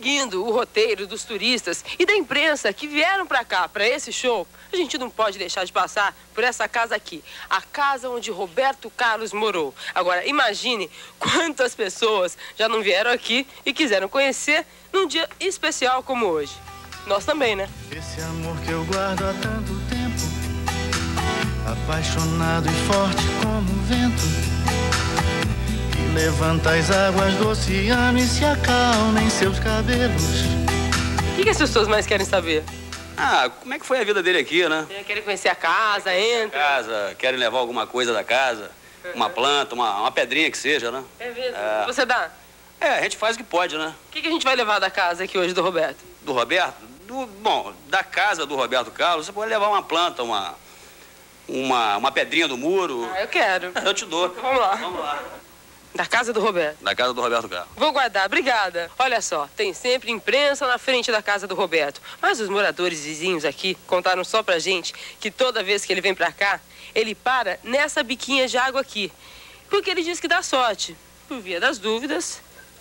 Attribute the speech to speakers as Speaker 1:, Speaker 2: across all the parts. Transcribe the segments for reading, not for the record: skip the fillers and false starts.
Speaker 1: Seguindo o roteiro dos turistas e da imprensa que vieram para cá, para esse show, a gente não pode deixar de passar por essa casa aqui, a casa onde Roberto Carlos morou. Agora, imagine quantas pessoas já não vieram aqui e quiseram conhecer num dia especial como hoje. Nós também, né?
Speaker 2: Esse amor que eu guardo há tanto tempo, apaixonado e forte como o vento, que levanta as águas do oceano e se acalma em seus cabelos.
Speaker 1: O que as pessoas mais querem saber?
Speaker 3: Ah, como é que foi a vida dele aqui, né?
Speaker 1: Querem conhecer a casa, entra.
Speaker 3: Casa, querem levar alguma coisa da casa, uma planta, uma pedrinha que seja, né?
Speaker 1: É mesmo? Você dá?
Speaker 3: A gente faz o que pode, né?
Speaker 1: O que a gente vai levar da casa aqui hoje do Roberto?
Speaker 3: Do Roberto? Bom, da casa do Roberto Carlos, você pode levar uma planta, uma pedrinha do muro.
Speaker 1: Ah, eu quero.
Speaker 3: Eu te dou.
Speaker 1: Vamos lá.
Speaker 3: Vamos lá.
Speaker 1: Da casa do Roberto?
Speaker 3: Da casa do Roberto Carlos.
Speaker 1: Vou guardar, obrigada. Olha só, tem sempre imprensa na frente da casa do Roberto. Mas os moradores vizinhos aqui contaram só pra gente que toda vez que ele vem pra cá, ele para nessa biquinha de água aqui. Porque ele diz que dá sorte. Por via das dúvidas,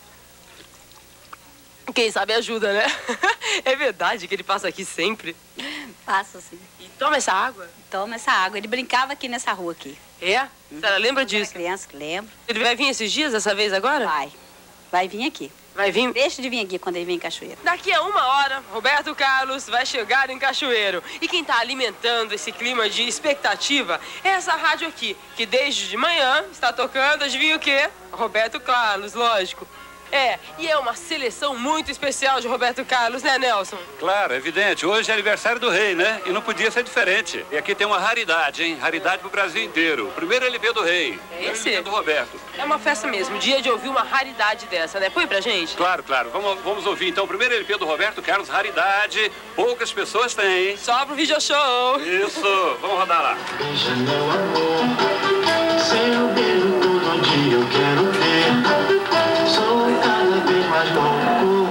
Speaker 1: quem sabe ajuda, né? É verdade que ele passa aqui sempre?
Speaker 4: Passa, sim.
Speaker 1: E toma essa água?
Speaker 4: Toma essa água. Ele brincava aqui nessa rua aqui.
Speaker 1: É? A senhora lembra disso?
Speaker 4: Era criança, lembro.
Speaker 1: Ele vai vir esses dias, dessa vez agora?
Speaker 4: Vai. Vai vir aqui.
Speaker 1: Vai vir?
Speaker 4: Deixa de vir aqui quando ele vem em Cachoeiro.
Speaker 1: Daqui a 1 hora, Roberto Carlos vai chegar em Cachoeiro. E quem está alimentando esse clima de expectativa é essa rádio aqui, que desde de manhã está tocando, adivinha o quê? Roberto Carlos, lógico. E é uma seleção muito especial de Roberto Carlos, né, Nelson?
Speaker 5: Claro, evidente. Hoje é aniversário do rei, né? E não podia ser diferente. E aqui tem uma raridade, hein? Raridade pro Brasil inteiro. O primeiro LP do rei.
Speaker 1: É esse?
Speaker 5: LP do Roberto.
Speaker 1: É uma festa mesmo, dia de ouvir uma raridade dessa, né? Põe pra gente.
Speaker 5: Claro, claro. Vamos ouvir então o primeiro LP do Roberto Carlos, raridade. Poucas pessoas têm, hein?
Speaker 1: Só pro video show.
Speaker 5: Isso, vamos rodar lá.
Speaker 2: Beija meu amor, seu beijo todo dia eu quero ver. Sou cada vez mais louco,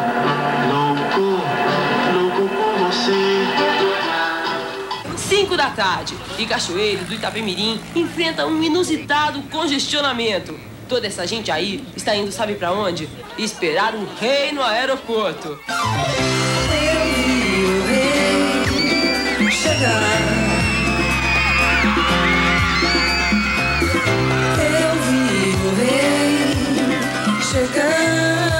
Speaker 2: louco por você.
Speaker 1: 5 da tarde e Cachoeiro do Itapemirim enfrenta um inusitado congestionamento. Toda essa gente aí está indo sabe pra onde? Esperar o rei no aeroporto.
Speaker 6: Eu vi o rei chegar. Eu vi o rei chegar.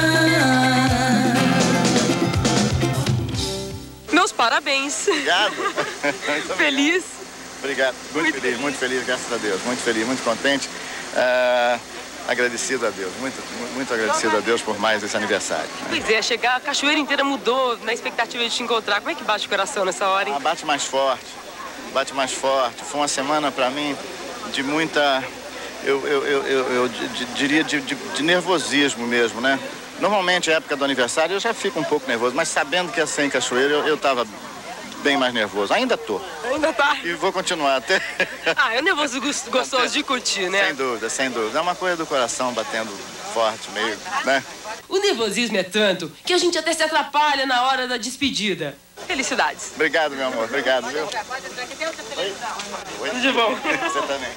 Speaker 1: Meus parabéns.
Speaker 7: Obrigado.
Speaker 1: Feliz.
Speaker 7: Obrigado. Muito feliz, graças a Deus. Muito feliz, muito contente. Agradecido a Deus, muito agradecido a Deus por mais esse aniversário.
Speaker 1: Pois é, chegar, a Cachoeira inteira mudou na expectativa de te encontrar. Como é que bate o coração nessa hora, hein?
Speaker 7: Bate mais forte, bate mais forte. Foi uma semana para mim de muita, eu diria de nervosismo mesmo, né? Normalmente, a época do aniversário, eu já fico um pouco nervoso, mas sabendo que ia ser em Cachoeira, eu estava bem mais nervoso. Ainda tô.
Speaker 1: Ainda tá?
Speaker 7: E vou continuar até...
Speaker 1: É um nervoso gostoso de curtir, né?
Speaker 7: Sem dúvida, sem dúvida. É uma coisa do coração batendo forte, meio, né?
Speaker 1: O nervosismo é tanto que a gente até se atrapalha na hora da despedida. Felicidades.
Speaker 7: Obrigado, meu amor. Obrigado, viu? Oi?
Speaker 1: Tudo de bom.
Speaker 7: Você também.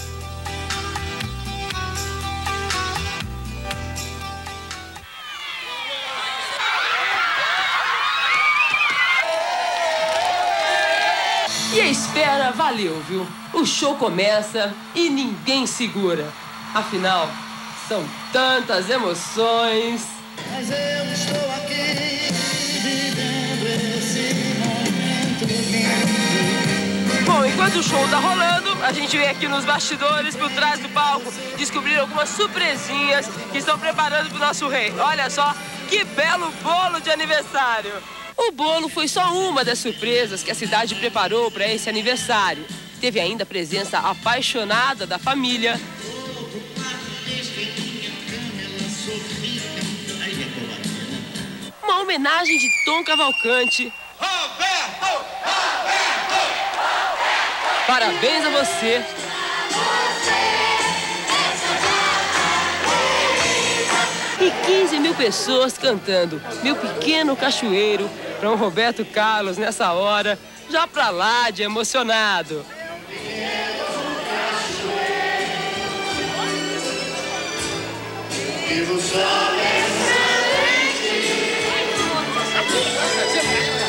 Speaker 1: E a espera valeu, viu? O show começa e ninguém segura. Afinal, são tantas emoções.
Speaker 2: Mas eu estou aqui, vivendo esse momento lindo.
Speaker 1: Bom, enquanto o show tá rolando, a gente vem aqui nos bastidores, por trás do palco, descobrir algumas surpresinhas que estão preparando pro nosso rei. Olha só, que belo bolo de aniversário! O bolo foi só uma das surpresas que a cidade preparou para esse aniversário. Teve ainda a presença apaixonada da família. Uma homenagem de Tom Cavalcante.
Speaker 2: Roberto!
Speaker 1: Parabéns a você. E 15 mil pessoas cantando Meu Pequeno Cachoeiro para um Roberto Carlos nessa hora, já pra lá de emocionado.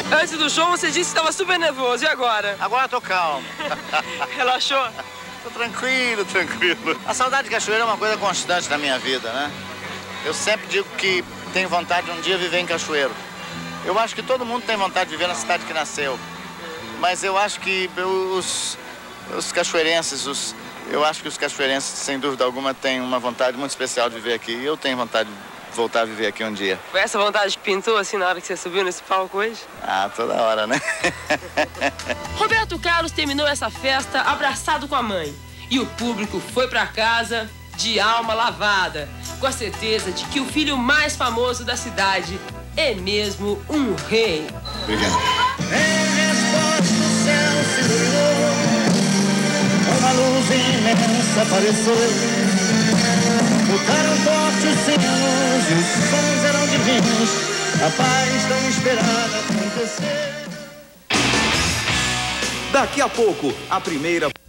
Speaker 1: Antes do show, você disse que estava super nervoso. E agora?
Speaker 7: Agora tô calmo.
Speaker 1: Relaxou?
Speaker 7: Tô tranquilo, tranquilo. A saudade de Cachoeira é uma coisa constante na minha vida, né? Eu sempre digo que tenho vontade de um dia viver em Cachoeiro. Eu acho que todo mundo tem vontade de viver na cidade que nasceu. Mas eu acho que os cachoeirenses, eu acho que os cachoeirenses, sem dúvida alguma, têm uma vontade muito especial de viver aqui. E eu tenho vontade de voltar a viver aqui um dia.
Speaker 1: Foi essa vontade que pintou assim na hora que você subiu nesse palco hoje?
Speaker 7: Ah, toda hora, né?
Speaker 1: Roberto Carlos terminou essa festa abraçado com a mãe. E o público foi pra casa de alma lavada, com a certeza de que o filho mais famoso da cidade é mesmo um rei.
Speaker 7: Obrigado.
Speaker 2: Em resposta do céu se iluminou, uma luz imensa apareceu. Tocaram forte os sinos e os sons eram divinos. A paz tão esperada aconteceu.
Speaker 8: Daqui a pouco, a primeira